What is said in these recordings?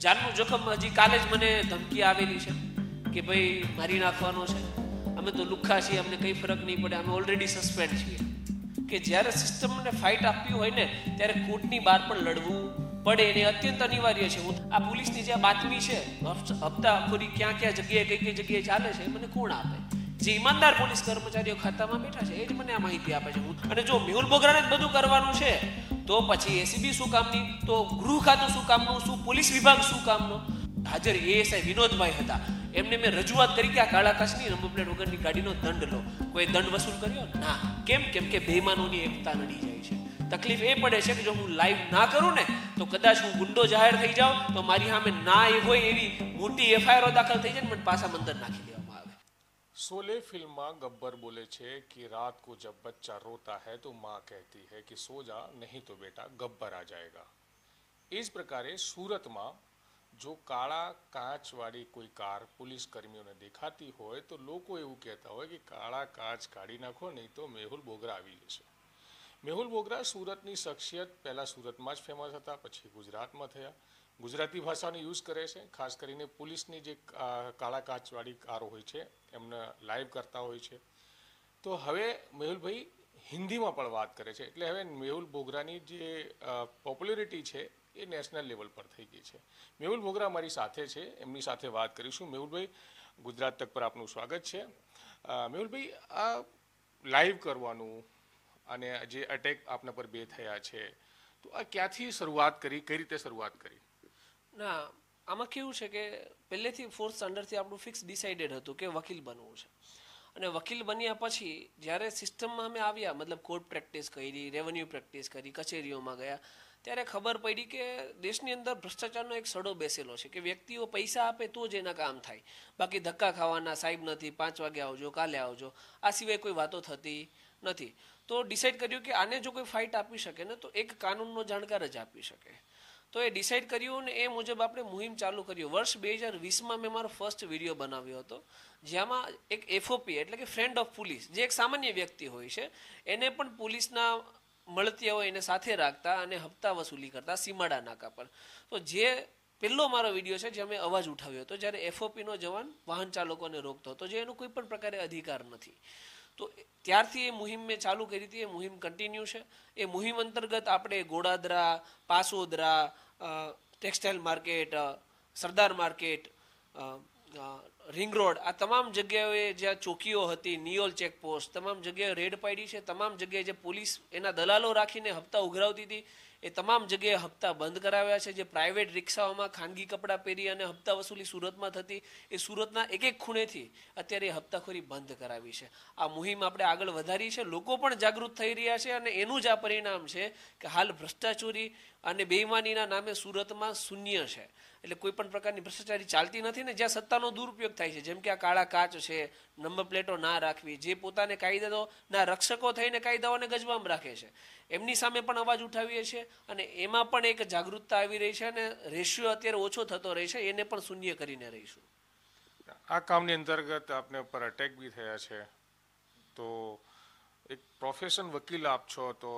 જાનનું જોખમ હજી કાલે જ મને ધમકી આવેલી છે કે ભાઈ મારી નાખવાનો છે, અમે તો લુખ્ખા છીએ, અમને કંઈ ફરક નહીં પડે, અમે ઓલરેડી સસ્પેન્ડ છીએ. કે જ્યારે સિસ્ટમને ફાઇટ આપવી હોય ને ત્યારે કોર્ટની બહાર પણ લડવું પડે, એને અત્યંત અનિવાર્ય છે. હું આ પોલીસની જે બાતમી છે હપ્તાખોરી ક્યાં ક્યાં જગ્યાએ કઈ કઈ જગ્યાએ ચાલે છે એ મને કોણ આપે? જે ઈમાનદાર પોલીસ કર્મચારીઓ ખાતામાં બેઠા છે એ જ મને આ માહિતી આપે છે. અને જો મેહુલ બોગરાને જ બધું કરવાનું છે તો પછી એસીબી શું કામની, તો ગૃહ ખાતું શું કામનું, શું પોલીસ વિભાગ શું કામનો? હાજર એએસઆઈ વિનોદભાઈ હતા, એમને મેં રજૂઆત કરી કે આ કાળા કાચની નંબર પ્લેટ વગરની ગાડીનો દંડ લો. કોઈ દંડ વસૂલ કર્યો? ના. કેમ? કે બેઈમાનોની એકતા નડી જાય છે. તકલીફ એ પડે છે કે જો હું લાઈવ ના કરું ને તો કદાચ હું ગુંડો જાહેર થઈ જાઉં તો મારી સામે ના એ હોય એવી મોટી એફઆઈઆર દાખલ થઈ જાય ને મને પાછા મંદર નાખી દેવામાં આવે. शोले फिल्म में गब्बर बोले छे कि रात को जब बच्चा रोता है तो माँ कहती है कि सो जा नहीं तो बेटा गब्बर आ जाएगा. इस प्रकारे सूरत में जो काला कांच वाली कोई कार पुलिस कर्मियों ने देखाती होय तो लोग एवं कहता होय कि काला कांच काढ़ी नाखो नहीं तो मेहुल बोगरा आवी जशे. मेहुल बोगरा सूरतनी शख्सियत पहला सूरत में ज फेमस था, पछी गुजरात में थया. गुजराती भाषा यूज करे छे, खास करीने पुलिसनी जे काला काचवाड़ी कारो होय छे एमने लाइव करता होय छे. तो हवे मेहुलभाई हिंदी में पण वात करे छे એટલે હવે મેહુલ બોગરાની જે પોપ્યુલરિટી છે એ નેશનલ લેવલ પર થઈ ગઈ છે. મેહુલ બોગરા મારી સાથે છે, એમની સાથે વાત કરીશું. મેહુલભાઈ, ગુજરાત તક પર આપનું સ્વાગત છે. મેહુલભાઈ, આ લાઈવ કરવાનું અને જે અટેક આપના પર બે થયા છે તો આ ક્યાંથી શરૂઆત કરી, કઈ રીતે શરૂઆત કરી? ના, આમાં કેવું છે કે પહેલેથી ફોર્થ સ્ટાન્ડર્ડથી આપણું ફિક્સ ડિસાઇડેડ હતું કે વકીલ બનવું છે. અને વકીલ બન્યા પછી જ્યારે સિસ્ટમમાં અમે આવ્યા, મતલબ કોર્ટ પ્રેક્ટિસ કરી, રેવન્યુ પ્રેક્ટિસ કરી, કચેરીઓમાં ગયા, ત્યારે ખબર પડી કે દેશની અંદર ભ્રષ્ટાચારનો એક સડો બેસેલો છે કે વ્યક્તિઓ પૈસા આપે તો જ એના કામ થાય, બાકી ધક્કા ખાવાના, સાહેબ નથી 5 વાગે આવજો, કાલે આવજો, આ સિવાય કોઈ વાતો થતી નથી. તો ડિસાઇડ કર્યું કે આને જો કોઈ ફાઇટ આપી શકે ને તો એક કાનૂનનો જાણકાર જ આપી શકે. તો એ ડિસાઇડ કર્યું ને એ મુજબ આપણે મુહિમ ચાલુ કર્યું. વર્ષ 2020માં મેં મારો ફર્સ્ટ વિડીયો બનાવ્યો હતો, જેમાં એક એફઓપી એટલે કે ફ્રેન્ડ ઓફ પોલીસ, જે એક સામાન્ય વ્યક્તિ હોય છે, એને પણ પોલીસના મળતી હોય એને સાથે રાખતા અને હપ્તા વસૂલી કરતા સીમાડા નાકા પર. તો જે પહેલો મારો વિડીયો છે જે અમે અવાજ ઉઠાવ્યો હતો જ્યારે એફઓપીનો જવાન વાહન ચાલકોને રોકતો હતો, જે એનો કોઈ પણ પ્રકારે અધિકાર નથી. તો ત્યારથી એ મુહિમ મેં ચાલુ કરી હતી. એ મુહિમ કન્ટિન્યુ છે. એ મુહિમ અંતર્ગત આપણે Godadara, Pasodara, textile market, Sardar market, ring road, આ તમામ જગ્યાએ જ્યાં ચોકીઓ હતી, નિયોલ ચેકપોસ્ટ, તમામ જગ્યાએ રેડ પાડી છે. તમામ જગ્યાએ જે પોલીસ એના દલાલો રાખીને હપ્તા ઉઘરાવતી હતી એ તમામ જગ્યાએ હપ્તા બંધ કરાવ્યા છે. જે પ્રાઇવેટ રિક્ષાઓમાં ખાનગી કપડાં પહેરી અને હપ્તા વસૂલી સુરતમાં થતી, એ સુરતના એક એક ખૂણેથી અત્યારે એ હપ્તાખોરી બંધ કરાવી છે. આ મુહિમ આપણે આગળ વધારી છે, લોકો પણ જાગૃત થઈ રહ્યા છે અને એનું જ આ પરિણામ છે કે હાલ ભ્રષ્ટાચોરી અને બેઈમાનીના નામે સુરતમાં શૂન્ય છે. એટલે કોઈ પણ પ્રકારની ભ્રષ્ટાચારી ચાલતી નથી ને જ્યાં સત્તાનો દુરુપયોગ થાય છે, જેમ કે આ કાળા કાચ છે, નંબર પ્લેટો ના રાખવી, જે પોતાને કાયદાના રક્ષકો થઈને કાયદાઓને ગજવામાં રાખે છે, એમની સામે પણ અવાજ ઉઠાવીએ છીએ અને એમાં પણ એક જાગૃતતા આવી રહી છે અને રેશિયો અત્યારે ઓછો થતો રહે છે, એને પણ શૂન્ય કરીને રહીશું. આ કામની અંતર્ગત આપને ઉપર અટેક બી થયા છે, તો એક પ્રોફેશન વકીલ આપ છો તો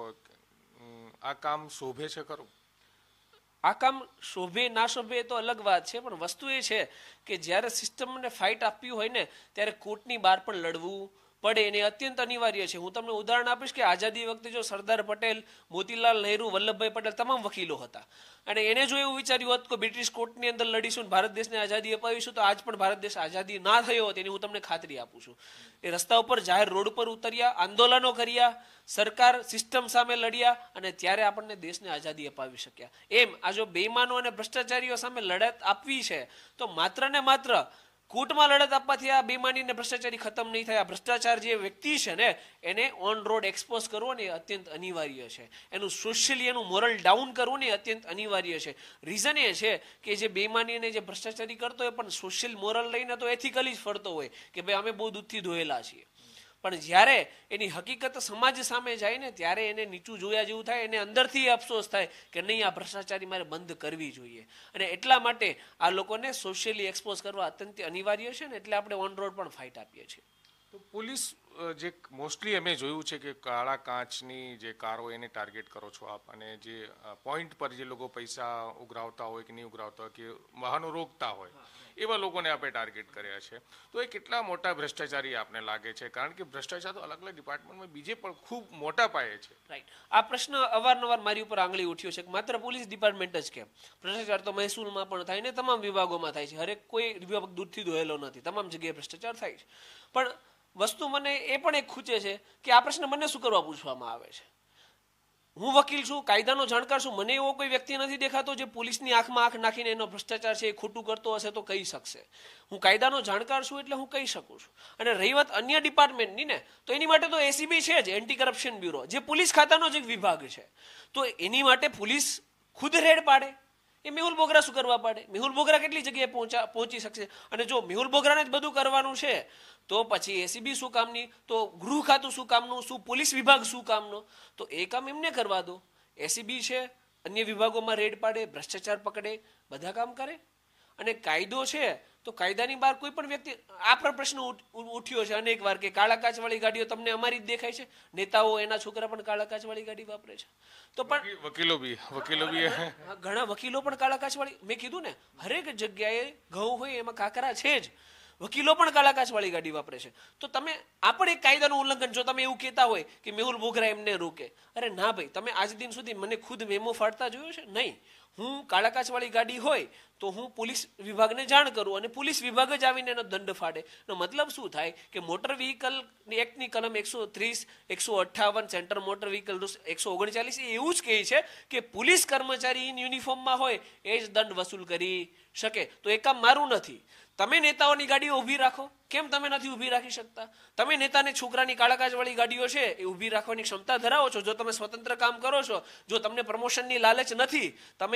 આ કામ શોભે છે ખરું? આ કામ શોભે ના શોભે એ તો અલગ વાત છે, પણ વસ્તુ એ છે કે જ્યારે સિસ્ટમને ફાઇટ આપવી હોય ને ત્યારે કોર્ટની બહાર પણ લડવું પડે, એને અત્યંત અનિવાર્ય છે. હું તમને ઉદાહરણ આપીશ કે આઝાદી વખતે જો સરદાર પટેલ, મોતીલાલ નહેરુ, વલ્લભભાઈ પટેલ તમામ વકીલો હતા અને એને જો એવું વિચાર્યું હોત કે બ્રિટિશ કોર્ટની અંદર લડીશું, ભારત દેશને આઝાદી અપાવીશું, તો આજ પણ ભારત દેશ આઝાદી ના થયો હોત, એની હું તમને ખાતરી આપું છું. એ રસ્તા ઉપર જાહેર રોડ પર ઉતર્યા, આંદોલનો કર્યા, સરકાર સિસ્ટમ સામે લડ્યા અને ત્યારે આપણને દેશને આઝાદી અપાવી શક્યા. એમ આ જો બેઈમાનો અને ભ્રષ્ટાચારીઓ સામે લડત આપવી છે તો માત્ર ને માત્ર કોર્ટમાં લડત આપવાથી આ બેઈમાની ને ભ્રષ્ટાચારી ખતમ નહીં થાય. આ ભ્રષ્ટાચાર જે વ્યક્તિ છે ને એને ઓન રોડ એક્સપોઝ કરવો ને અત્યંત અનિવાર્ય છે. એનું સોશિયલી એનું મોરલ ડાઉન કરવું ને અત્યંત અનિવાર્ય છે. રીઝન એ છે કે જે બેઈમાની ને જે ભ્રષ્ટાચારી કરતો હોય પણ સોશિયલ મોરલ લઈને તો એથિકલી જ ફરતો હોય કે ભાઈ અમે બહુ દૂધથી ધોયેલા છીએ, પણ જ્યારે એની હકીકત સમાજ સામે જાય ને ત્યારે એને નીચું જોયા જેવું થાય, એને અંદરથી અફસોસ થાય કે નહીં, આ ભ્રષ્ટાચારી મારે બંધ કરવી જોઈએ. અને એટલા માટે આ લોકોને સોશિયલી એક્સપોઝ કરવા અત્યંત અનિવાર્ય છે ને એટલે આપણે ઓન રોડ પણ ફાઇટ આપીએ છીએ. તો પોલીસ જે મોસ્ટલી અમે જોયું છે કે કાળા કાચની જે કાર હોય એને ટાર્ગેટ કરો છો આપ, અને જે પોઈન્ટ પર જે લોકો પૈસા ઉઘરાવતા હોય કે નહીં ઉઘરાવતા હોય કે વાહનો રોકતા હોય એવા લોકોને આપણે ટાર્ગેટ કર્યા છે. તો એ કેટલા મોટા ભ્રષ્ટાચારી આપને લાગે છે? કારણ કે ભ્રષ્ટાચાર તો અલગ અલગ ડિપાર્ટમેન્ટમાં બીજે પણ ખૂબ મોટા પાયે છે. રાઈટ. આ પ્રશ્ન અવારનવાર મારી ઉપર આંગળી ઉઠ્યો છે કે માત્ર પોલીસ ડિપાર્ટમેન્ટ જ કેમ, ભ્રષ્ટાચાર તો મહેસૂલમાં પણ થાય ને તમામ વિભાગોમાં થાય છે. હરેક કોઈ વિભાગ દૂરથી દોહેલો નથી, તમામ જગ્યાએ ભ્રષ્ટાચાર થાય છે. પણ વસ્તુ મને એ પણ એક ખૂચે છે કે આ પ્રશ્ન મને શું કરવા પૂછવામાં આવે છે. હું વકીલ છું, કાયદાનો જાણકાર છું, મને એવો કોઈ વ્યક્તિ નથી દેખાતો જે પોલીસની આંખમાં આંખ નાખીને એનો ભ્રષ્ટાચાર છે એ ખોટું કરતો હશે તો કહી શકશે. હું કાયદાનો જાણકાર છું એટલે હું કહી શકું છું. અને રહી વાત અન્ય ડિપાર્ટમેન્ટની ને, તો એની માટે તો એસીબી છે જ, એન્ટી કરપ્શન બ્યુરો, જે પોલીસ ખાતાનો જ એક વિભાગ છે. તો એની માટે પોલીસ ખુદ રેડ પાડે, એ મેહુલ બોગરા શું કરવા પાડે? મેહુલ બોગરા કેટલી જગ્યાએ પહોંચી શકશે? અને જો મેહુલ બોગરાને જ બધું કરવાનું છે તો પછી એસીબી શું કામની, તો ગૃહ ખાતું શું કામનું, શું પોલીસ વિભાગ શું કામનો? તો એ કામ એમને કરવા દો. એસીબી છે, અન્ય વિભાગોમાં રેડ પાડે, ભ્રષ્ટાચાર પકડે, બધા કામ કરે. અને કાયદો છે તો કાયદાની બહાર કોઈ પણ વ્યક્તિ, આ પણ પ્રશ્ન ઉઠ્યો છે અનેક વાર કે કાળા કાચવાળી ગાડીઓ તમને અમારી જ દેખાય છે, નેતાઓ એના છોકરા પણ કાળા કાચવાળી ગાડી વાપરે છે. તો પણ વકીલો બી ઘણા વકીલો પણ કાળા કાચવાળી, મેં કીધું ને હરેક જગ્યાએ ઘઉં હોય એમાં કાકરા છે જ, વકીલો પણ કાળા કાચવાળી ગાડી વાપરે છે. તો તમે આ પણ એક કાયદાનું ઉલ્લંઘન, જો તમે એવું કહેતા હોય કે મેહુલ બોગરા એમને રોકે, અરે ના ભાઈ, તમે આજ દિન સુધી મને ખુદ મેમો ફાડતા જોયો છે? નહીં. હું કાળા કાચવાળી ગાડી હોય તો હું પોલીસ વિભાગને જાણ કરું અને પોલીસ વિભાગ જ આવીને એનો દંડ ફાડે. એનો મતલબ શું થાય કે મોટર વ્હીકલ એક્ટની કલમ 130, 158, સેન્ટ્રલ મોટર વ્હીકલ 139 એ એવું જ કહે છે કે પોલીસ કર્મચારી ઇન યુનિફોર્મમાં હોય એ જ દંડ વસૂલ કરી શકે. તો એ કામ મારું નથી. તમે નેતાઓની ગાડીઓ ઊભી રાખો, કેમ તમે નથી ઊભી રાખી શકતા? તમે નેતાને છોકરાની કાળા કાચવાળી ગાડીઓ છે એ ઊભી રાખવાની ક્ષમતા ધરાવો છો, જો તમે સ્વતંત્ર કામ કરો છો, જો તમને પ્રમોશનની લાલચ નથી, તમે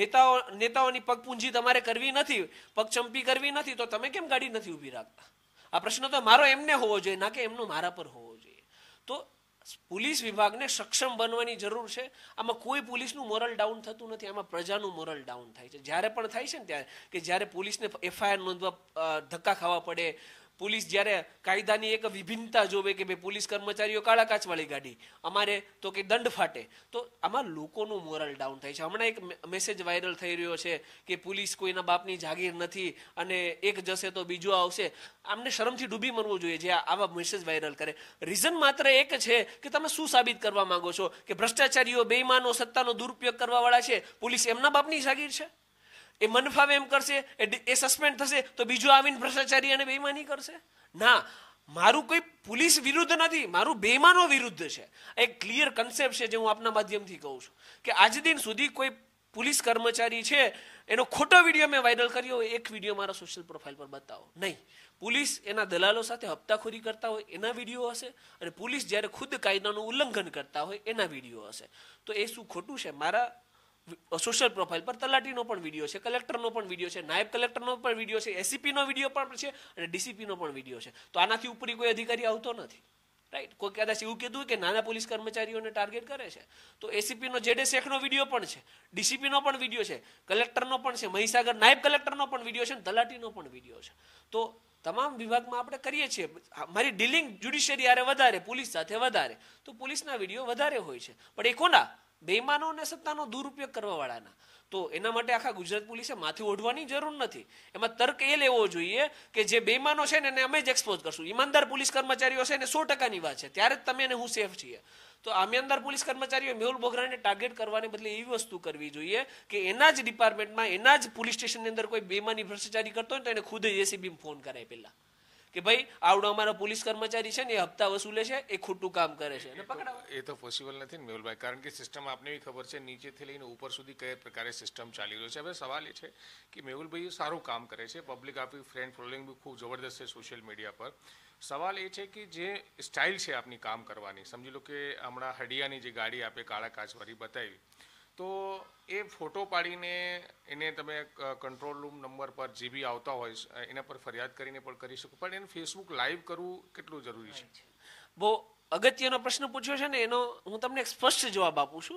નેતાઓની પગપૂંજી તમારે કરવી નથી, પગચંપી કરવી નથી, તો તમે કેમ ગાડી નથી ઊભી રાખતા? આ પ્રશ્ન તો મારો એમને હોવો જોઈએ, ના કે એમનો મારા પર હોવો જોઈએ. તો પોલીસ વિભાગને સક્ષમ બનવાની જરૂર છે. આમાં કોઈ પોલીસનું મોરલ ડાઉન થતું નથી, આમાં પ્રજાનું મોરલ ડાઉન થાય છે. જ્યારે પણ થાય છે ને ત્યારે, કે જ્યારે પોલીસને એફઆઈઆર નોંધવા ધક્કા ખાવા પડે, પોલીસ જ્યારે કાયદાની એક વિભિન્નતા જોવે કે ભાઈ પોલીસ કર્મચારીઓ કાળા કાચવાળી ગાડી, અમારે તો કે દંડ ફાટે, તો આમાં લોકોનું મોરલ ડાઉન થાય છે. હમણાં એક મેસેજ વાયરલ થઈ રહ્યો છે કે પોલીસ કોઈના બાપની જાગીર નથી અને એક જશે તો બીજો આવશે. આમને શરમથી ડૂબી મરવું જોઈએ જે આવા મેસેજ વાયરલ કરે. રીઝન માત્ર એક છે કે તમે શું સાબિત કરવા માંગો છો? કે ભ્રષ્ટાચારીઓ, બેઈમાનો, સત્તાનો દુરુપયોગ કરવા વાળા છે, પોલીસ એમના બાપની જાગીર છે? એ મન ફાવે એમ કરશે, એ સસ્પેન્ડ થશે તો બીજું આવીને ભ્રષ્ટાચારી અને બેઈમાની કરશે? ના, મારું કોઈ પોલીસ વિરુદ્ધ નથી, મારું બેઈમાનો વિરુદ્ધ છે. એક ક્લિયર કન્સેપ્ટ છે જે હું આપના માધ્યમથી કહું છું કે આજ દિન સુધી કોઈ પોલીસ કર્મચારી છે એનો ખોટો વિડીયો મેં વાયરલ કર્યો હોય, એક વિડીયો મારા સોશિયલ પ્રોફાઇલ પર બતાવો નહીં. પોલીસ એના દલાલો સાથે હપ્તાખોરી કરતા હોય એના વિડીયો હશે, અને પોલીસ જ્યારે ખુદ કાયદાનું ઉલ્લંઘન કરતા હોય એના વિડીયો હશે. તો એ શું ખોટું છે? મારા સોશિયલ પ્રોફાઇલ પર તલાટીનો પણ વિડીયો છે, કલેક્ટરનો પણ વિડીયો છે, નાયબ કલેક્ટરનો પણ વિડીયો છે, એસીપીનો વિડીયો પણ છે અને ડીસીપીનો પણ વિડીયો છે. તો આનાથી ઉપરી કોઈ અધિકારી આવતો નથી, રાઈટ? કોઈ કદાચ એવું કીધું કે નાના પોલીસ કર્મચારીઓને ટાર્ગેટ કરે છે, તો એસીપીનો જેડે શેખનો વિડીયો પણ છે, ડીસીપીનો પણ વિડીયો છે, કલેક્ટરનો પણ છે, મહીસાગર નાયબ કલેક્ટરનો પણ વિડીયો છે, તલાટીનો પણ વિડીયો છે. તો તમામ વિભાગમાં આપણે કરીએ છીએ. મારી ડીલિંગ જ્યુડિશિયરી હારે વધારે, પોલીસ સાથે વધારે, તો પોલીસના વિડીયો વધારે હોય છે. પણ એ કોના? બેઈમાનો અને સત્તાનો દુરુપયોગ કરવા વાળાના. તો એના માટે આખા ગુજરાત પોલીસે માથું ઓઢવાની જરૂર નથી. એમાં તર્ક એ લેવો જોઈએ કે જે બેઈમાનો છે ને એને અમે જ એક્સપોઝ કરશું. ઈમાનદાર પોલીસ કર્મચારીઓ છે ને 100%ની વાત છે, ત્યારે જ તમે અને હું સેફ છીએ. તો ઈમાનદાર પોલીસ કર્મચારીઓ મેહુલ બોગરાને ટાર્ગેટ કરવાને બદલે એવી વસ્તુ કરવી જોઈએ કે એના જ ડિપાર્ટમેન્ટમાં, એના જ પોલીસ સ્ટેશનની અંદર કોઈ બેઈમાની ભ્રષ્ટાચારી કરતો હોય તો એને ખુદ એસીબી ફોન કરાય પહેલા કે ભાઈ આવડો અમારો પોલીસ કર્મચારી છે ને એ હપ્તા વસૂલે છે, એ ખોટું કામ કરે છે, અને પકડાવો. એ તો પોસિબલ નથી ને મેહુલભાઈ, કારણ કે સિસ્ટમ આપને બી ખબર છે નીચેથી લઈને ઉપર સુધી કયા પ્રકારે સિસ્ટમ ચાલી રહ્યો છે. હવે સવાલ એ છે કે મેહુલભાઈ સારું કામ કરે છે, પબ્લિક આપણી ફ્રેન્ડ ફોલોઈંગ બી ખૂબ જબરદસ્ત છે સોશિયલ મીડિયા પર. સવાલ એ છે કે જે સ્ટાઇલ છે આપની કામ કરવાની, સમજી લો કે હમણાં હડિયાની જે ગાડી આપે કાળા કાચવાળી બતાવી, તો એ ફોટો પાડીને એને તમે કંટ્રોલ રૂમ નંબર પર જે બી આવતા હોય એના પર ફરિયાદ કરીને પણ કરી શકો, પણ એને ફેસબુક લાઈવ કરવું કેટલું જરૂરી છે? બહુ અગત્યનો પ્રશ્ન પૂછ્યો છે ને, એનો હું તમને એક સ્પષ્ટ જવાબ આપું છું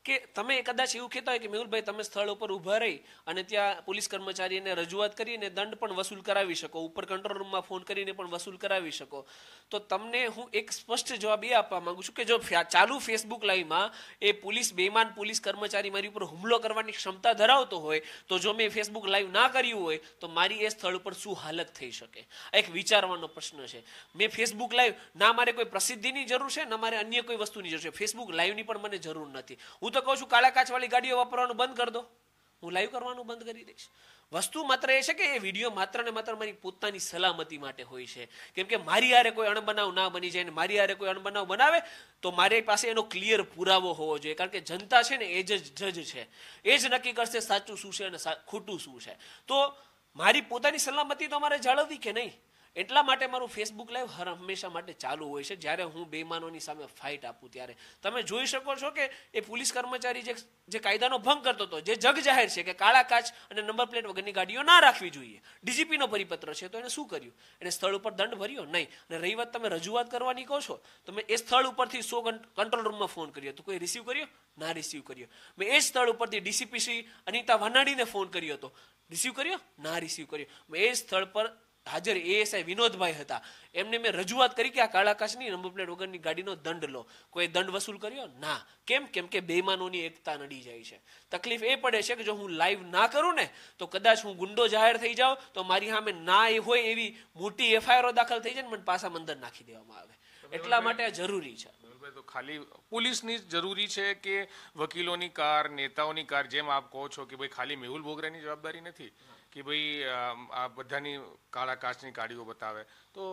કે તમે કદાચ એવું કહેતા હોય કે મેહુલભાઈ તમે સ્થળ ઉપર ઊભા રહી અને ત્યાં પોલીસ કર્મચારીને રજૂઆત કરીને દંડ પણ વસૂલ કરાવી શકો, ઉપર કંટ્રોલ રૂમમાં ફોન કરીને પણ વસૂલ કરાવી શકો, તો તમને હું એક સ્પષ્ટ જવાબ એ આપવા માંગુ છું કે જો ચાલુ ફેસબુક લાઈવમાં એ બેઈમાન પોલીસ કર્મચારી મારી ઉપર હુમલો કરવાની ક્ષમતા ધરાવતો હોય તો જો મેં ફેસબુક લાઈવ ના કર્યું હોય તો મારી એ સ્થળ ઉપર શું હાલત થઈ શકે, આ એક વિચારવાનો પ્રશ્ન છે. મેં ફેસબુક લાઈવ ના મારે કોઈ પ્રસિદ્ધિની જરૂર છે ના મારે અન્ય કોઈ વસ્તુની જરૂર છે, ફેસબુક લાઈવની પણ મને જરૂર નથી. હું તો કહું છું કાળા કાચવાળી ગાડીઓ વાપરવાનું બંધ કરી દો, હું લાઈવ કરવાનું બંધ કરી દઈશ. વસ્તુ માત્ર એ છે કે એ વિડીયો માત્ર ને માત્ર મારી પોતાની સલામતી માટે હોય છે, કેમ કે મારી હારે કોઈ અણબનાવ ના બની જાય ને મારી હારે કોઈ અણબનાવ બનાવે તો મારી પાસે એનો ક્લિયર પુરાવો હોવો જોઈએ, કારણ કે જનતા છે ને એ જ જજ છે, એ જ નક્કી કરશે સાચું શું છે અને ખોટું શું છે. તો મારી પોતાની સલામતી તો મારે જાળવવી કે નહીં, એટલા માટે મારું ફેસબુક લાઈવ હંમેશા માટે ચાલુ હોય છે. જ્યારે હું બેઈમાનોની સામે ફાઇટ આપું ત્યારે તમે જોઈ શકો છો કે એ પોલીસ કર્મચારી જે કાયદાનો ભંગ કરતો હતો, જે જગ જાહેર છે કે કાળા કાચ અને નંબર પ્લેટ વગરની ગાડીઓ ના રાખવી જોઈએ, ડીજીપીનો પરિપત્ર છે, તો એને શું કર્યું? એને સ્થળ ઉપર દંડ ભર્યો નહીં. અને રહી વાત તમે રજૂઆત કરવાની કહો છો, તમે એ સ્થળ ઉપરથી 100 કંટ્રોલ રૂમમાં ફોન કર્યો તો કોઈ રિસીવ કર્યો? ના રિસીવ કર્યો. મેં એ સ્થળ ઉપરથી ડીસીપી શ્રી અનિતા વાનાડીને ફોન કર્યો હતો, રિસીવ કર્યો? ના રિસીવ કર્યો. મેં એ સ્થળ પર હાજર એએસઆઈ વિનોદભાઈ હતા, એમને મેં રજૂઆત કરી કે આ કાળા કાચની નંબર પ્લેટ વગરની ગાડીનો દંડ લો. કોઈ દંડ વસૂલ કર્યો? ના. કેમ કે બેઈમાનોની એકતા નડી જાય છે. તકલીફ એ પડે છે કે જો હું લાઈવ ના કરું ને તો કદાચ હું ગુંડો જાહેર થઈ જાઉં તો મારી સામે ના એ હોય એવી મોટી એફઆઈઆર દાખલ થઈ જાય ને મને પાછા અંદર નાખી દેવામાં આવે. એટલા માટે આ જરૂરી છે. તો ખાલી પોલીસની જ જરૂરી છે કે વકીલોની કાર, નેતાઓની કાર, જેમ આપ કહો છો કે ભાઈ ખાલી મેહુલ બોગરાની જવાબદારી નથી કે ભાઈ આ બધાની કાળા કાચની ગાડીઓ બતાવે, તો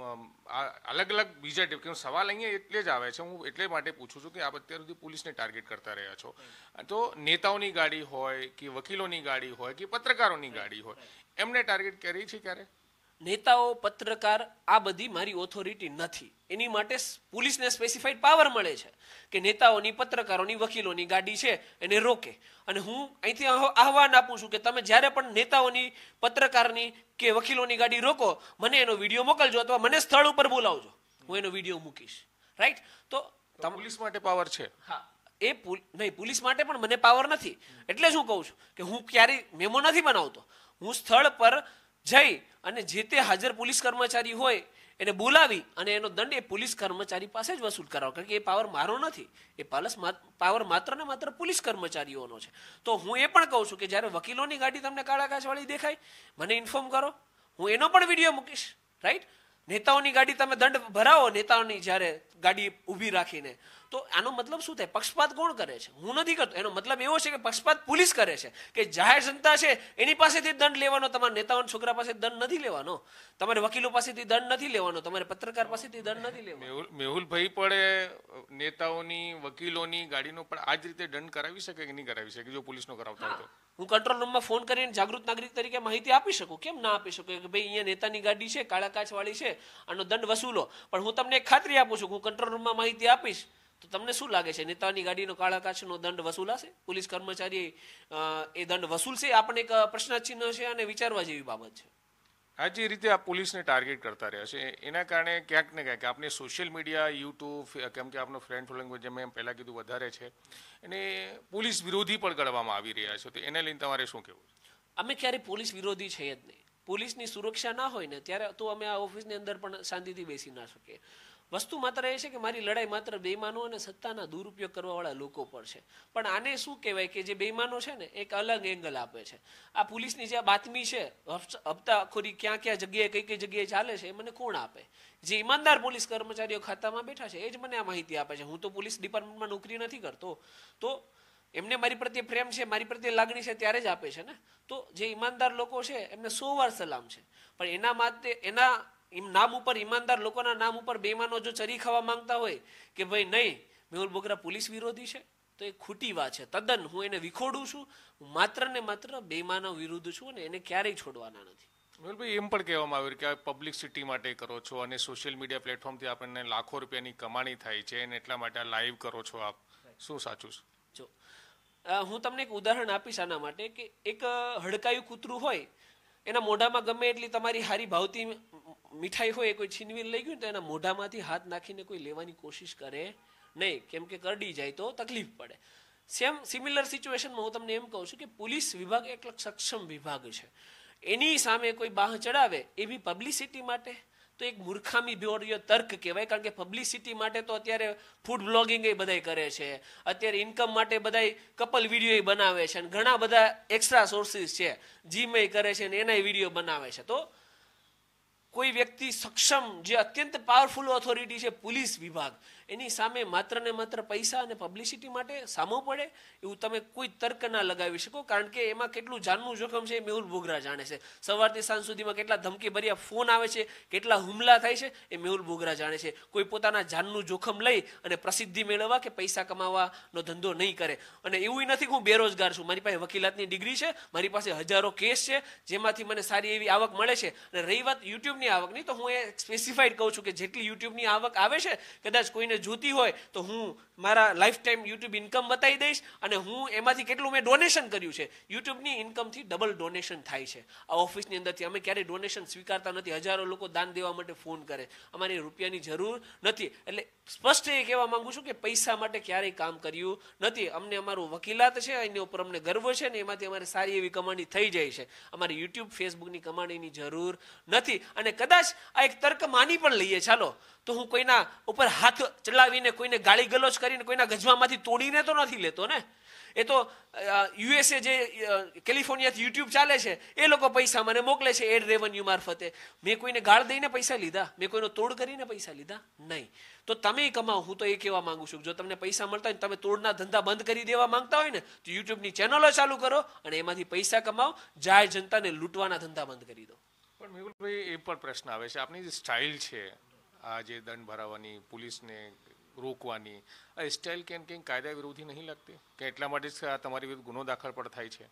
અલગ અલગ બીજા સવાલ અહીંયા એટલે જ આવે છે. હું એટલે માટે પૂછું છું કે આપ અત્યાર સુધી પોલીસને ટાર્ગેટ કરતા રહ્યા છો, તો નેતાઓની ગાડી હોય કે વકીલોની ગાડી હોય કે પત્રકારોની ગાડી હોય, એમને ટાર્ગેટ કરી છે ક્યારે? નેતાઓ, પત્રકાર, આ બધી મારી ઓથોરિટી નથી. એની માટે પોલીસને સ્પેસિફાઈડ પાવર મળે છે કે નેતાઓની, પત્રકારોની, વકીલોની ગાડી છે એને રોકે. અને હું અહીંથી આહવાન આપું છું કે તમે જ્યારે પણ નેતાઓની, પત્રકારની કે વકીલોની ગાડી રોકો, મને એનો વિડીયો મોકલજો અથવા મને સ્થળ ઉપર બોલાવજો, હું એનો વિડીયો મૂકીશ. રાઈટ? તો પોલીસ માટે પાવર છે? હા, એ નહીં, પોલીસ માટે પણ મને પાવર નથી. એટલે શું કહું છું કે હું ક્યારેય મેમો નથી બનાવતો. હું સ્થળ પર જઈ અને જે તે હાજર પોલીસ કર્મચારી હોય એને બોલાવી અને એનો દંડ એ પોલીસ કર્મચારી પાસે જ વસૂલ કરાવો, કારણ કે એ પાવર મારો નથી, એ પાવર માત્ર ને માત્ર પોલીસ કર્મચારીઓનો છે. તો હું એ પણ કહું છું કે જ્યારે વકીલોની ગાડી તમને કાળા કાચવાળી દેખાય મને ઇન્ફોર્મ કરો, હું એનો પણ વિડીયો મૂકીશ. રાઈટ? નેતાઓની ગાડી તમે દંડ ભરાવો, નેતાઓની જ્યારે ગાડી ઊભી રાખીને, તો આનો મતલબ શું થાય? પક્ષપાત કોણ કરે છે? હું નથી કરતો. એનો મતલબ એવો છે કે પક્ષપાત પોલીસ કરે છે, કે જાહેર જનતા છે એની પાસેથી દંડ લેવાનો, તમારા નેતાઓના છોકરા પાસે દંડ નથી લેવાનો, તમારે વકીલો પાસેથી દંડ નથી લેવાનો, તમારે પત્રકાર પાસેથી દંડ નથી લેવાનો. મેહુલભાઈ પણ નેતાઓની, વકીલોની ગાડીનો પણ આ જ રીતે દંડ કરાવી શકે કે નહીં કરાવી શકે જો પોલીસનો કરાવતા હોય તો? હું કંટ્રોલ રૂમમાં ફોન કરીને જાગૃત નાગરિક તરીકે માહિતી આપી શકું. કેમ ના આપી શકું? કે ભાઈ અહીંયા નેતાની ગાડી છે, કાળા કાચવાળી છે, આનો દંડ વસૂલો. પણ હું તમને એક ખાતરી આપું છું, હું કંટ્રોલ રૂમમાં માહિતી આપીશ તો તમને શું લાગે છે નેતાની ગાડીનો કાળા કાચનો દંડ વસૂલાશે? પોલીસ કર્મચારી એ દંડ વસૂલશે? આ પણ એક પ્રશ્નચિહ્ન છે અને વિચારવા જેવી બાબત છે. આ જે રીતે આપ પોલીસને ટાર્ગેટ કરતા રહ્યા છે એના કારણે ક્યાંક ને ક્યાંક આપને સોશિયલ મીડિયા, યુટ્યુબ, કેમ કે આપનો ફ્રેન્ડ ફોલોઈંગ જેમ મેં પહેલાં કીધું વધારે છે, એને પોલીસ વિરોધી પણ ગણવામાં આવી રહ્યા છે, તો એને લઈને તમારે શું કહેવું? અમે ક્યારેય પોલીસ વિરોધી છે જ નહીં. પોલીસની સુરક્ષા ના હોય ને ત્યારે તો અમે આ ઓફિસની અંદર પણ શાંતિથી બેસી ના શકીએ. વસ્તુ માત્ર એ છે કે મારી લડાઈ માત્ર બેઈમાનો અને સત્તાના દુરુપયોગ કરવાવાળા લોકો પર છે. પણ આને શું કહેવાય કે જે બેઈમાનો છે ને એક અલગ એંગલ આપે છે. આ પોલીસની જે બાતમી છે, હપ્તાખોરી ક્યાં ક્યાં જગ્યાએ કઈ કઈ જગ્યાએ ચાલે છે, એ મને કોણ આપે? જે ઈમાનદાર પોલીસ કર્મચારીઓ ખાતામાં બેઠા છે એ જ મને આ માહિતી આપે છે. હું તો પોલીસ ડિપાર્ટમેન્ટમાં નોકરી નથી કરતો, તો એમને મારી પ્રત્યે પ્રેમ છે, મારી પ્રત્યે લાગણી છે ત્યારે જ આપે છે ને. તો જે ઈમાનદાર લોકો છે એમને 100 વાર સલામ છે. પણ એના માટે એના નામ ઉપર, ઈમાનદાર લોકોના નામ ઉપર બેઈમાનો જો ચરી ખાવા માંગતા હોય કે ભાઈ નહીં મેહુલ બોગરા પોલીસ વિરોધી છે, તો એ ખોટી વાત છે તદ્દન. હું એને વિખોડું છું. હું માત્ર ને માત્ર બેઈમાનો વિરુદ્ધ છું અને એને ક્યારેય છોડવાના નથી. મેહુલભાઈ, એમ પણ કહેવામાં આવ્યું કે આ પબ્લિસિટી માટે કરો છો અને સોશિયલ મીડિયા પ્લેટફોર્મથી આપણને લાખો રૂપિયાની કમાણી થાય છે અને એટલા માટે આ લાઈવ કરો છો આપ, શું સાચું છે? જો હું તમને એક ઉદાહરણ આપીશ આના માટે કે એક હડકાયું કૂતરું હોય, એના મોઢામાં ગમે એટલી તમારી હારી ભાવતી મીઠાઈ હોય, કોઈ છીનવીને લઈ ગયું તો એના મોઢામાંથી હાથ નાખીને કોઈ લેવાની કોશિશ કરે નહીં, કેમ કે કરડી જાય તો તકલીફ પડે. સિમિલર સિચ્યુએશનમાં હું તમને એમ કહું છું કે પોલીસ વિભાગ એક સક્ષમ વિભાગ છે, એની સામે કોઈ બાહ ચડાવે એ બી પબ્લિસિટી માટે તો એક મૂર્ખામી ભર્યો તર્ક કહેવાય. કારણ કે પબ્લિસિટી માટે તો અત્યારે ફૂડ બ્લોગિંગ એ બધાય કરે છે, અત્યારે ઇન્કમ માટે બધાય કપલ વિડીયો બનાવે છે, અને ઘણા બધા એક્સ્ટ્રા સોર્સિસ છે, જીમ કરે છે ને એના વિડીયો બનાવે છે. તો કોઈ વ્યક્તિ સક્ષમ જે અત્યંત પાવરફુલ ઓથોરિટી છે પોલીસ વિભાગ, એની સામે માત્ર ને માત્ર પૈસા અને પબ્લિસિટી માટે સામો પડે એવું તમે કોઈ તર્ક ના લગાવી શકો. કારણ કે એમાં કેટલું જાનનું જોખમ છે એ મેહુલ બોગરા જાણે છે. સવારથી સાંજ સુધીમાં કેટલા ધમકી ભર્યા ફોન આવે છે, કેટલા હુમલા થાય છે એ મેહુલ બોગરા જાણે છે. કોઈ પોતાના જાનનું જોખમ લઈ અને પ્રસિદ્ધિ મેળવવા કે પૈસા કમાવાનો ધંધો નહીં કરે. અને એવું નથી કે હું બેરોજગાર છું, મારી પાસે વકીલાતની ડિગ્રી છે, મારી પાસે હજારો કેસ છે જેમાંથી મને સારી એવી આવક મળે છે. અને રહી વાત યુટ્યુબની આવકની, તો હું એ સ્પેસિફાઈડ કહું છું કે જેટલી યુટ્યુબની આવક આવે છે કદાચ કોઈને જોતી હોય તો હું મારા લાઈફ ટાઈમ યુટ્યુબ ઇન્કમ બતાવી દઈશ, અને હું એમાંથી કેટલું મેં ડોનેશન કર્યું છે. યુટ્યુબની ઇન્કમથી ડબલ ડોનેશન થાય છે આ ઓફિસની અંદરથી. અમે ક્યારેય ડોનેશન સ્વીકારતા નથી. હજારો લોકો દાન દેવા માટે ફોન કરે, અમારે રૂપિયાની જરૂર નથી. એટલે સ્પષ્ટ એ કહેવા માંગુ છું કે પૈસા માટે ક્યારેય કામ કર્યું નથી. અમને અમારું વકીલાત છે એની ઉપર અમને ગર્વ છે ને એમાંથી અમારે સારી એવી કમાણી થઈ જાય છે. અમારે યુટ્યુબ ફેસબુકની કમાણીની જરૂર નથી. અને કદાચ આ એક તર્ક માની પણ લઈએ ચાલો, તો હું કોઈના ઉપર હાથ ચલાવીને, કોઈને ગાળી ગલોચ કરીને, કોઈના ગજવામાંથી તોડીને તો નથી લેતો ને. એ તો યુએસએ જે કેલિફોર્નિયાથી યુટ્યુબ ચાલે છે એ લોકો પૈસા મને મોકલે છે એડ રેવન્યુ મારફતે. મેં કોઈને ગાળ દઈને પૈસા લીધા? મેં કોઈનો તોડ કરીને પૈસા લીધા? નહીં. તો તમે કમાઓ. હું તો એ કહેવા માંગુ છું જો તમને પૈસા મળતા હોય, તમે તોડના ધંધા બંધ કરી દેવા માંગતા હોય ને તો યુટ્યુબની ચેનલો ચાલુ કરો અને એમાંથી પૈસા કમાઓ. જાહેર જનતાને લૂંટવાના ધંધા બંધ કરી દો. પણ મેહુલભાઈ, એ પણ પ્રશ્ન આવે છે, આપની જે સ્ટાઇલ છે આ જે દંડ ભરાવવાની, પોલીસને રોકવાની, આ સ્ટાઇલ કંઈક કાયદા વિરોધી નહીં લાગતી કે એટલા માટે જ તમારી વિરુદ્ધ ગુનો દાખલ પણ થાય છે?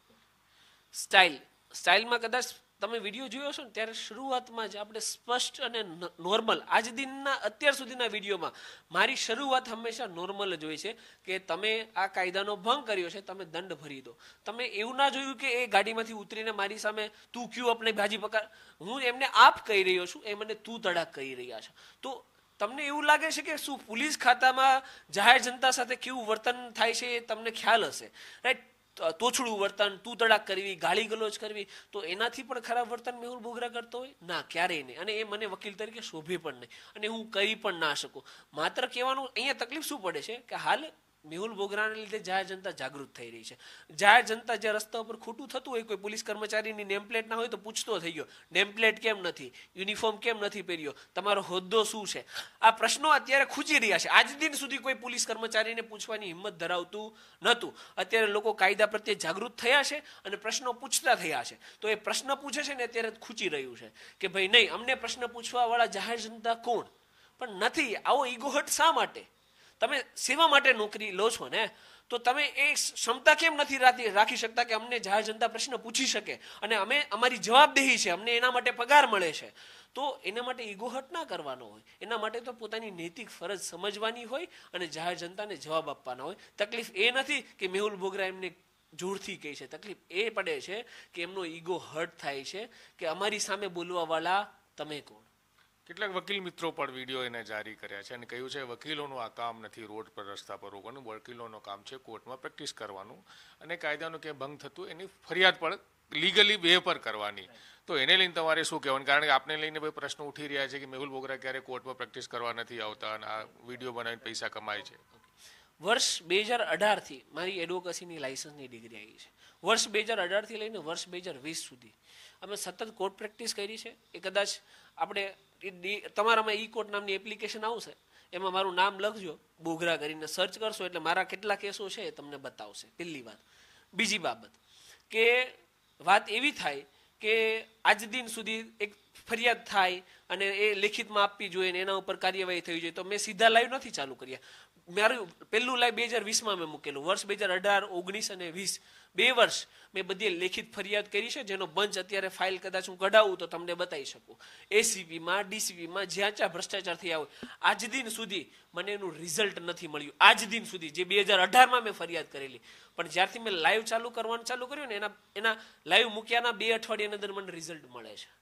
સ્ટાઇલમાં કદાચ તમે વિડીયો જોયો છો ને ત્યારે શરૂઆતમાં જ આપણે સ્પષ્ટ અને નોર્મલ, આજ દિનના અત્યાર સુધીના વિડીયોમાં મારી શરૂઆત હંમેશા નોર્મલ જ હોય છે કે તમે આ કાયદાનો ભંગ કર્યો છે, તમે દંડ ભરી દો. તમે એવું ના જોયું કે એ ગાડીમાંથી ઉતરીને મારી સામે તું ક્યું આપણે ભાજી પકડ, હું એમને આપ કહી રહ્યો છું, એ મને તું તડાક કહી રહ્યા છે. તો તમને એવું લાગે છે કે શું પોલીસ ખાતામાં જાહેર જનતા સાથે કેવું વર્તન થાય છે એ તમને ખ્યાલ હશે, રાઈટ? તોછડું વર્તન, તું તડાક કરવી, ગાળી ગલોચ કરવી, તો એનાથી પણ ખરાબ વર્તન મેહુલ બોગરા કરતો હોય? ના, ક્યારેય નહીં. અને એ મને વકીલ તરીકે શોભે પણ નહીં, અને હું કહી પણ ના શકું. માત્ર કહેવાનું અહીંયા તકલીફ શું પડે છે કે હાલ મેહુલ બોગરાને લીધે જાહેર જનતા જાગૃત થઈ રહી છે. જાહેર જનતા જે રસ્તા ઉપર ખોટું થતું હોય, કોઈ પોલીસ કર્મચારીની નેમપ્લેટ ના હોય તો પૂછતો થઈ ગયો, નેમપ્લેટ કેમ નથી, યુનિફોર્મ કેમ નથી પહેર્યો, તમારો હોદ્દો શું છે? આ પ્રશ્નો અત્યારે ખૂંચી રહ્યા છે. આજ દિન સુધી કોઈ પોલીસ કર્મચારીને પૂછવાની હિંમત ધરાવતું નહોતું. અત્યારે લોકો કાયદા પ્રત્યે જાગૃત થયા છે અને પ્રશ્નો પૂછતા થયા છે. તો એ પ્રશ્ન પૂછે છે ને અત્યારે ખૂંચી રહ્યું છે કે ભાઈ નહીં, અમને પ્રશ્ન પૂછવા વાળા જાહેર જનતા કોણ? પણ નથી. આવો ઈગો હર્ટ શા માટે? તમે સેવા માટે નોકરી લો છો ને, તો તમે એ ક્ષમતા કેમ નથી રાખી શકતા કે અમને જાહેર જનતા પ્રશ્ન પૂછી શકે અને અમે અમારી જવાબદેહી છે, અમને એના માટે પગાર મળે છે? તો એના માટે ઈગો હર્ટ ના કરવાનો હોય. એના માટે તો પોતાની નૈતિક ફરજ સમજવાની હોય અને જાહેર જનતાને જવાબ આપવાના હોય. તકલીફ એ નથી કે મેહુલ બોગરા એમને જોરથી કહે છે, તકલીફ એ પડે છે કે એમનો ઈગો હર્ટ થાય છે કે અમારી સામે બોલવા વાળા તમે કોણ? કેટલાક વકીલ મિત્રો પણ વિડીયો એને જારી કર્યા છે અને કહ્યું છે વકીલોનું આ કામ નથી રોડ પર રસ્તા પર રોકવાનું, વકીલોનું કામ છે કોર્ટમાં પ્રેક્ટિસ કરવાનું અને કાયદાનું ક્યાંય ભંગ થતું એની ફરિયાદ પણ લીગલી વે પર કરવાની. તો એને લઈને તમારે શું કહેવાનું? કારણ કે આપને લઈને ભાઈ પ્રશ્નો ઉઠી રહ્યા છે કે મેહુલ બોગરા ક્યારે કોર્ટમાં પ્રેક્ટિસ કરવા નથી આવતા અને આ વિડીયો બનાવીને પૈસા કમાય છે. વર્ષ 2018થી મારી એડવોકેસીની લાયસન્સની ડિગ્રી આવી છે. વર્ષ 2018થી લઈને વર્ષ 2020 સુધી અમે સતત કોર્ટ પ્રેક્ટિસ કરી છે. એ કદાચ આપણે તમારામાં ઈ કોર્ટ નામની એપ્લિકેશન આવશે, એમાં મારું નામ લખજો, બોગરા કરીને સર્ચ કરશો એટલે મારા કેટલા કેસો છે એ તમને બતાવશે. પહેલી વાત. બીજી બાબત કે વાત એવી થાય કે આજ દિન સુધી એક ફરિયાદ થાય અને એ લેખિતમાં આપવી જોઈએ ને એના ઉપર કાર્યવાહી થઈ જોઈએ, તો મેં સીધા લાઈવ નથી ચાલુ કર્યા. મારું પહેલું લાઈવ 2020માં મેં મૂકેલું. વર્ષ 2018, 19 અને 20 2 વર્ષ મેં બધી લેખિત ફરિયાદ કરી છે, જેનો બંચ અત્યારે ફાઇલ કદાચ હું કઢાવું તો તમને બતાવી શકું. એસીપીમાં, ડીસીપીમાં જ્યાં ત્યાં ભ્રષ્ટાચાર થયા હોય, આજ દિન સુધી મને એનું રિઝલ્ટ નથી મળ્યું. આજ દિન સુધી જે 2018માં મેં ફરિયાદ કરેલી, પણ જ્યારથી મેં લાઈવ ચાલુ કરવાનું ચાલુ કર્યું ને એના લાઈવ મૂક્યાના 2 અઠવાડિયાની અંદર મને રિઝલ્ટ મળે છે.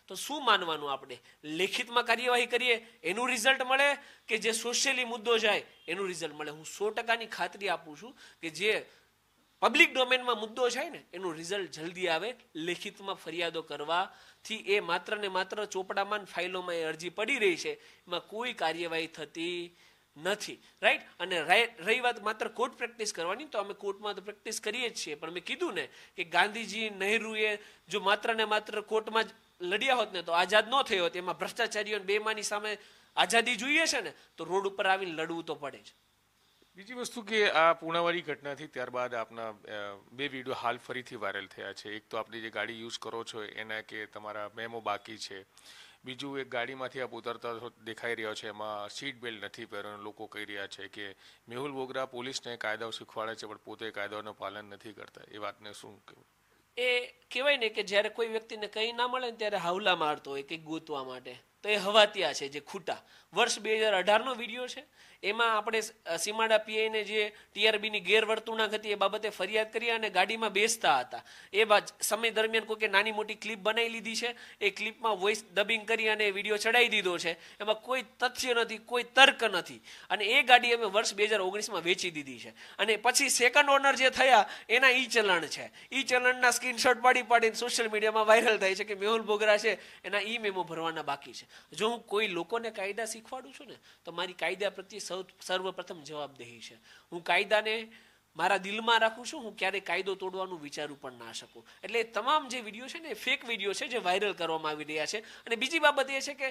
તો શું માનવાનું આપણે? લેખિતમાં કાર્યવાહી કરીએ એનું રિઝલ્ટ મળે કે જે સોશિયલી મુદ્દો જાય એનું રિઝલ્ટ મળે? હું 100% ખાતરી આપું છું કે જે પબ્લિક ડોમેનમાં મુદ્દો છે ને એનું રિઝલ્ટ જલ્દી આવે. લેખિતમાં ફરિયાદો કરવાથી એ માત્ર ને માત્ર ચોપડામાં ફાઇલોમાં એ અરજી પડી રહી છે, એમાં કોઈ કાર્યવાહી થતી નથી. રાઈટ. અને રહી વાત માત્ર કોર્ટ પ્રેક્ટિસ કરવાની, તો અમે કોર્ટમાં તો પ્રેક્ટિસ કરીએ જ છીએ, પણ મેં કીધું ને કે ગાંધીજી, નહેરુએ જો માત્ર ને માત્ર કોર્ટમાં જ લડ્યા હોત ને તો આઝાદ ન થયો હોત. એમાં ભ્રષ્ટાચારીઓ બેમાની સામે આઝાદી જોઈએ છે ને તો રોડ ઉપર આવીને લડવું તો પડે જ. બીજી વસ્તુ કે આ પૂર્ણાવાડી ઘટનાથી ત્યારબાદ આપના બે વિડીયો હાલ ફરીથી વાયરલ થયા છે. એક તો આપની જે ગાડી યુઝ કરો છો એના કે તમારા મેમો બાકી છે. બીજું એક ગાડીમાંથી આપ ઉતરતા દેખાઈ રહ્યો છે, એમાં સીટ બેલ્ટ નથી પહેર્યો. લોકો કહી રહ્યા છે કે મેહુલ બોગરા પોલીસને કાયદાઓ શીખવાડે છે પણ પોતે કાયદાઓનું પાલન નથી કરતા. એ વાતને શું કહેવું? એ કહેવાય ને કે જ્યારે કોઈ વ્યક્તિને કંઈ ના મળે ને ત્યારે હાવલા મારતો હોય કંઈક ગોતવા માટે, તો એ હવાતિયા છે જે ખૂટા. વર્ષ 2018નો વિડીયો છે. એમાં આપણે સીમાડા પીઆઈને જે ટીઆરબીની ગેરવર્તણૂક હતી એ બાબતે ફરિયાદ કરી અને ગાડીમાં બેસતા હતા. એ સમય દરમિયાન કોઈકે નાની મોટી ક્લિપ બનાવી લીધી છે. એ ક્લિપમાં વોઇસ ડબિંગ કરી અને વિડીયો ચડાવી દીધો છે. એમાં કોઈ તથ્ય નથી, કોઈ તર્ક નથી. અને એ ગાડી અમે વર્ષ 2019માં વેચી દીધી છે. અને પછી સેકન્ડ ઓનર જે થયા એના ઈ ચલણ છે. ઈ ચલણના સ્ક્રીનશોટ પાડીને સોશિયલ મીડિયામાં વાયરલ થાય છે કે મેહુલ બોગરા છે એના ઈ મેમો ભરવાના બાકી છે. જો હું કોઈ લોકોને કાયદા શીખવાડું છું ને તો મારી કાયદા પ્રત્યે સર્વપ્રથમ જવાબદેહી છે. હું કાયદાને મારા દિલમાં રાખું છું. હું ક્યારેય કાયદો તોડવાનું વિચારું પણ ના શકું. એટલે તમામ જે વિડીયો છે ને એ ફેક વિડીયો છે જે વાયરલ કરવામાં આવી રહ્યા છે. અને બીજી બાબત એ છે કે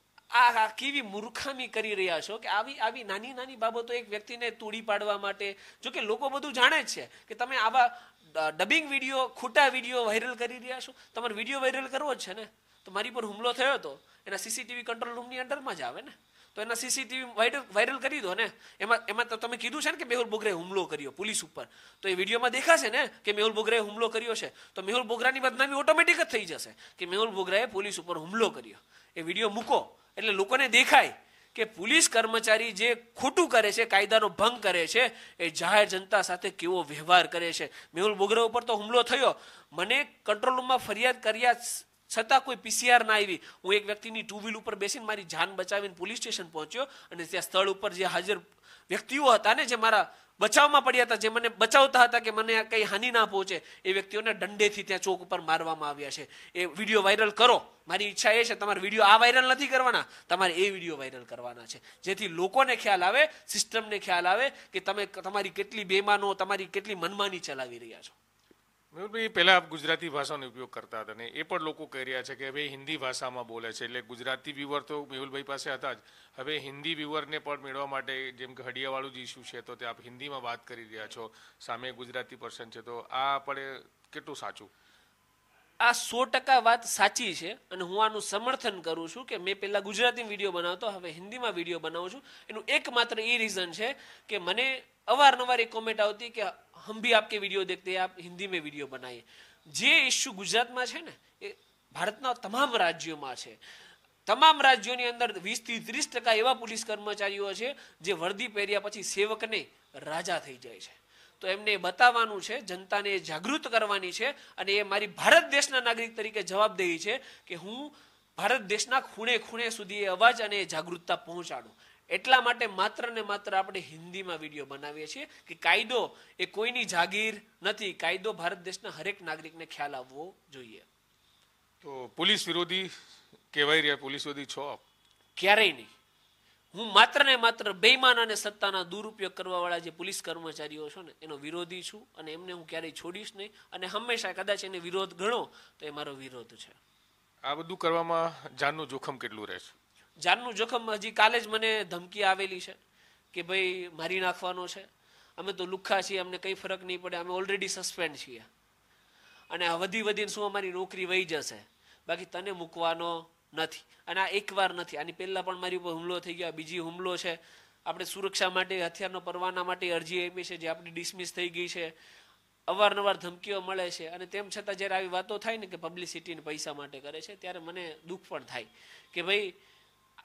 આ કેવી મૂર્ખામી કરી રહ્યા છો કે આવી નાની નાની બાબતો એક વ્યક્તિને તોડી પાડવા માટે. જો કે લોકો બધું જાણે જ છે કે તમે આવા ડબિંગ વિડીયો, ખોટા વિડીયો વાયરલ કરી રહ્યા છો. તમારે વિડીયો વાયરલ કરવો જ છે ને તો મારી પર હુમલો થયો હતો એના સીસીટીવી કંટ્રોલ રૂમની અંડરમાં જ આવે ને, તો એના સીસીટીવી વાયરલ કરી દો ને. એમાં તો તમે કીધું છે ને કે મેહુલ બોગરાએ હુમલો કર્યો પોલીસ ઉપર, તો એ વિડીયોમાં દેખાશે ને કે મેહુલ બોગરાએ હુમલો કર્યો છે. તો મેહુલ બોગરાની બદનામી ઓટોમેટિક જ થઈ જશે કે મેહુલ બોગરાએ પોલીસ ઉપર હુમલો કર્યો. એ વિડીયો મૂકો એટલે લોકોને દેખાય કે પોલીસ કર્મચારી જે ખોટું કરે છે, કાયદાનો ભંગ કરે છે, એ જાહેર જનતા સાથે કેવો વ્યવહાર કરે છે. મેહુલ બોગરા ઉપર તો હુમલો થયો, મને કંટ્રોલ રૂમમાં ફરિયાદ કર્યા છતાં કોઈ પીસીઆર ના આવી. હું એક વ્યક્તિની ટુ વ્હીલ ઉપર બેસીને મારી જાન બચાવીને પોલીસ સ્ટેશન પહોંચ્યો અને ત્યાં સ્થળ ઉપર જે હાજર વ્યક્તિઓ હતા ને જે મારા બચાવમાં પડ્યા હતા, જે મને બચાવતા હતા કે મને કંઈ હાનિ ના પહોંચે, એ વ્યક્તિઓને દંડેથી ત્યાં ચોક ઉપર મારવામાં આવ્યા છે. એ વિડીયો વાયરલ કરો. મારી ઈચ્છા એ છે તમારે વિડીયો આ વાયરલ નથી કરવાના, તમારે એ વિડીયો વાયરલ કરવાના છે જેથી લોકોને ખ્યાલ આવે, સિસ્ટમને ખ્યાલ આવે કે તમે તમારી કેટલી બેમાનો, તમારી કેટલી મનમાની ચલાવી રહ્યા છો. મેહુલભાઈ, પહેલા આપ ગુજરાતી ભાષાનો ઉપયોગ કરતા હતા ને એ પણ લોકો કહી રહ્યા છે કે હવે હિન્દી ભાષામાં બોલે છે. એટલે ગુજરાતી વ્યુઅર તો મેહુલભાઈ પાસે હતા જ, હવે હિન્દી વ્યુઅરને પણ મેળવવા માટે, જેમ કે હડિયાવાળું જ ઇસ્યુ છે તો તે આપ હિન્દીમાં વાત કરી રહ્યા છો, સામે ગુજરાતી પર્સન છે, તો આ આપણે કેટલું સાચું? આ 100% વાત સાચી છે અને હું આનું સમર્થન કરું છું કે મેં પહેલા ગુજરાતીમાં વિડીયો બનાવતો, હવે હિન્દીમાં વિડીયો બનાવું છું. એનું એકમાત્ર એ રીઝન છે કે મને અવારનવાર એક કોમેન્ટ આવતી કે हम भी आपके वीडियो देखते हैं, आप हिंदी में वीडियो बनाइए. જે ઇસ્યુ ગુજરાતમાં છે ને એ ભારતના તમામ રાજ્યોમાં છે. તમામ રાજ્યોની અંદર 20 થી 30% એવા પોલીસ કર્મચારીઓ છે જે વર્દી પહેર્યા પછી સેવકને રાજા થઈ જાય છે. તો એમને બતાવવાનું છે, જનતાને જાગૃત કરવાની છે અને એ મારી ભારત દેશના નાગરિક તરીકે જવાબદેહી છે કે હું ભારત દેશના ખૂણે ખૂણે સુધી એ અવાજ અને જાગૃતતા પહોંચાડું. એટલા માટે માત્ર ને માત્ર આપણે હિન્દીમાં વિડીયો બનાવીએ છીએ કે કાયદો એ કોઈની જાગીર નથી. કાયદો ભારત દેશના હરેક નાગરિકને ખ્યાલ આવવો જોઈએ. તો પોલીસ વિરોધી કહેવાય રહ્યા, પોલીસ વિરોધી છો આપ? ક્યારેય નહીં. હું માત્ર ને માત્ર બેઈમાન અને સત્તાના દુરુપયોગ કરવા વાળા જે પોલીસ કર્મચારીઓ છો ને એનો વિરોધી છું અને એમને હું ક્યારેય છોડીશ નહીં. અને હંમેશા કદાચ એને વિરોધ ગણો તો એ મારો વિરોધ છે. આ બધું કરવામાં જાનનું જોખમ કેટલું રહે છે? જાનનું જોખમ હજી કાલે જ મને ધમકી આવેલી છે કે ભાઈ મારી નાખવાનો છે. અમે તો લુખ્ખા છીએ, અમને કંઈ ફરક નહીં પડે, અમે ઓલરેડી સસ્પેન્ડ છીએ અને વધીને શું અમારી નોકરી વહી જશે, બાકી તને મૂકવાનો નથી. અને આ એકવાર નથી, આની પહેલાં પણ મારી ઉપર હુમલો થઈ ગયો, બીજી હુમલો છે. આપણે સુરક્ષા માટે હથિયારનો પરવાના માટે અરજી આપી છે જે આપણી ડિસમિસ થઈ ગઈ છે. અવારનવાર ધમકીઓ મળે છે અને તેમ છતાં જ્યારે આવી વાતો થાય ને કે પબ્લિસિટીને પૈસા માટે કરે છે ત્યારે મને દુઃખ પણ થાય કે ભાઈ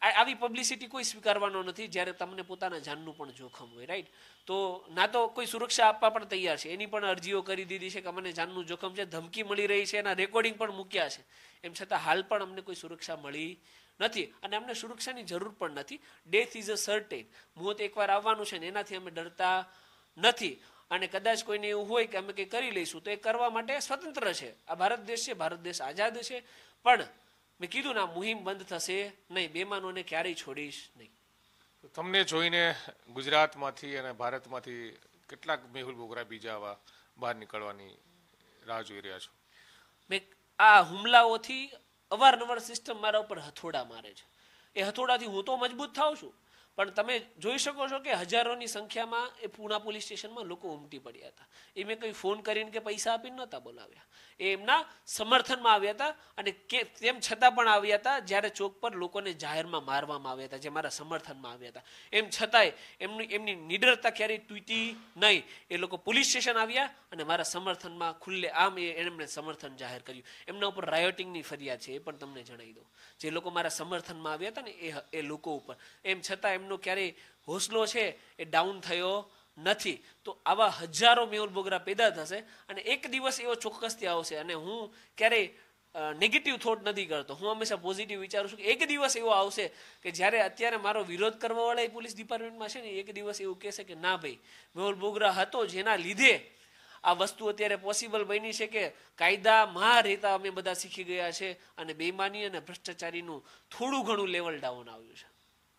આવી પબ્લિસિટી કોઈ સ્વીકારવાનો નથી જ્યારે તમને પોતાના જાનનું પણ જોખમ હોય, રાઈટ? તો ના તો કોઈ સુરક્ષા આપવા પણ તૈયાર છે, એની પણ અરજીઓ કરી દીધી છે કે અમને જાનનું જોખમ છે, ધમકી મળી રહી છે, એના રેકોર્ડિંગ પણ મૂક્યા છે. એમ છતાં હાલ પણ અમને કોઈ સુરક્ષા મળી નથી અને અમને સુરક્ષાની જરૂર પણ નથી. ડેથ ઇઝ અ સર્ટેન, મોત એકવાર આવવાનું છે ને એનાથી અમે ડરતા નથી. અને કદાચ કોઈને એવું હોય કે અમે કંઈ કરી લઈશું તો એ કરવા માટે સ્વતંત્ર છે. આ ભારત દેશ છે, ભારત દેશ આઝાદ છે. પણ મેં કીધું ને, મુહિમ બંધ થશે નહીં, બેમાનોને ક્યારેય છોડીશ નહીં. તમને જોઈને ગુજરાતમાંથી અને ભારતમાંથી કેટલાક મેહુલ બોગરા બીજા આવા બહાર નીકળવાની રાહ જોઈ રહ્યા છો? મેં આ હુમલાઓથી અવારનવાર સિસ્ટમ મારા ઉપર હથોડા મારે છે. એ હથોડાથી હું તો મજબૂત થાઉં છું, પણ તમે જોઈ શકો છો કે હજારોની સંખ્યામાં એ પૂણા પોલીસ સ્ટેશનમાં લોકો ઉમટી પડ્યા હતા. એ મેં કંઈ ફોન કરીને કે પૈસા આપીને નહોતા બોલાવ્યા, એ એમના સમર્થનમાં આવ્યા હતા. અને તેમ છતાં પણ આવ્યા હતા જ્યારે ચોક પર લોકોને જાહેરમાં મારવામાં આવ્યા હતા, જે મારા સમર્થનમાં આવ્યા હતા. એમ છતાંય એમની નિડરતા ક્યારેય તૂટી નહીં. એ લોકો પોલીસ સ્ટેશન આવ્યા અને મારા સમર્થનમાં ખુલ્લે આમ એમણે સમર્થન જાહેર કર્યું. એમના ઉપર રાયોટિંગની ફરિયાદ છે, એ પણ તમને જણાવી દઉં. જે લોકો મારા સમર્થનમાં આવ્યા હતા ને એ લોકો ઉપર, એમ છતાં એમનો ક્યારેય હોસલો છે એ ડાઉન થયો નથી. તો આવા હજારો મેહુલ બોગરા પેદા થશે અને એક દિવસ એવો ચોક્કસથી આવશે. અને હું ક્યારેય નેગેટિવ થોટ નથી કરતો, હું હંમેશા પોઝિટિવ વિચારું છું કે એક દિવસ એવો આવશે કે જ્યારે અત્યારે મારો વિરોધ કરવાવાળા પોલીસ ડિપાર્ટમેન્ટમાં છે ને, એક દિવસ એવું કહેશે કે ના ભાઈ, મેહુલ બોગરા હતો જેના લીધે આ વસ્તુ અત્યારે પોસિબલ બની છે કે કાયદામાં રહેતા અમે બધા શીખી ગયા છે અને બેઈમાની અને ભ્રષ્ટાચારીનું થોડું ઘણું લેવલ ડાઉન આવ્યું છે.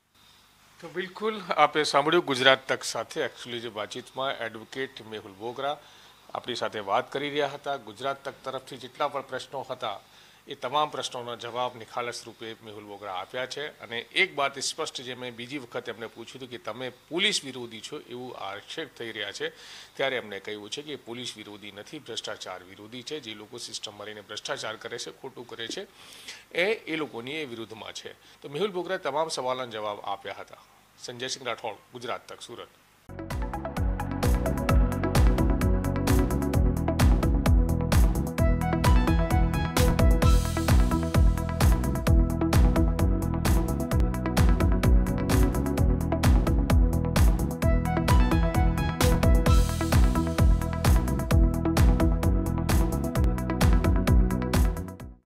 તો બિલકુલ આપે સાંભળ્યું ગુજરાત તક સાથે એકચ્યુઅલી જે વાતચીતમાં એડવોકેટ મેહુલ બોગરા આપણી સાથે વાત કરી રહ્યા હતા. ગુજરાત તક તરફથી જેટલા પણ પ્રશ્નો હતા એ તમામ પ્રશ્નોના જવાબ નિખાલસ રૂપે મેહુલ બોગરા આપ્યા છે. અને એક વાત સ્પષ્ટ, જે મેં બીજી વખત એમને પૂછ્યું હતું કે તમે પોલીસ વિરોધી છો એવું આક્ષેપ થઈ રહ્યા છે, ત્યારે એમને કહ્યું છે કે પોલીસ વિરોધી નથી, ભ્રષ્ટાચાર વિરોધી છે. જે લોકો સિસ્ટમમાં રહીને ભ્રષ્ટાચાર કરે છે, ખોટું કરે છે, એ લોકોની એ વિરુદ્ધમાં છે. તો મેહુલ બોગરાએ તમામ સવાલોના જવાબ આપ્યા હતા. સંજય સિંહ રાઠોડ, ગુજરાત તક, સુરત.